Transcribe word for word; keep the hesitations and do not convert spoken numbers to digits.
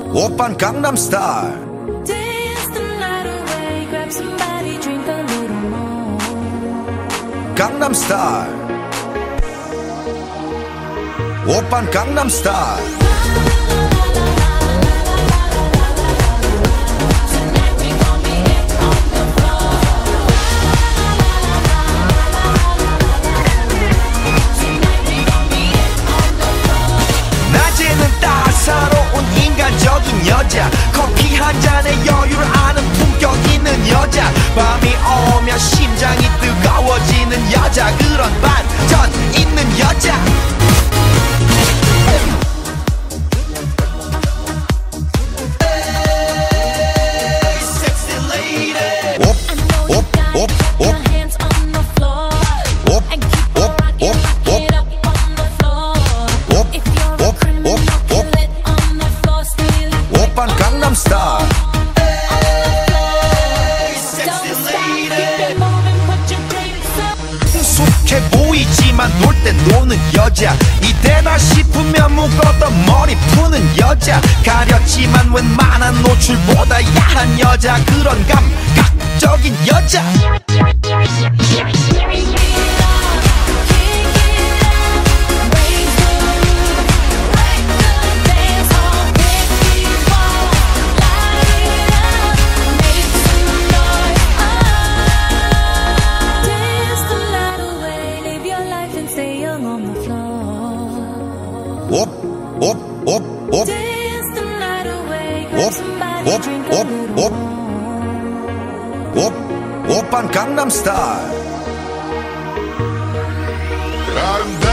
오빤 강남 스타일. Dance the night away, grab somebody, drink a little more. 강남 스타일. 오빤 강남 스타일. 낮에는 따사로운 인간적인 여자, 커피 한 잔에 여유를 아는 품격 있는 여자, 밤이 오면 심장이 뜨거워지는 여자, 그런 반전 있는 여자. 익숙해 보이지만 놀 땐 노는 여자, 이때다 싶으면 묶었던 머리 푸는 여자, 가렸지만 웬만한 노출보다 야한 여자, 그런 감각적인 여자. Op, op, op, op. Dance the night away, grab Op, somebody, op, drink a op, little op. more. Op, 오빤 강남 스타일.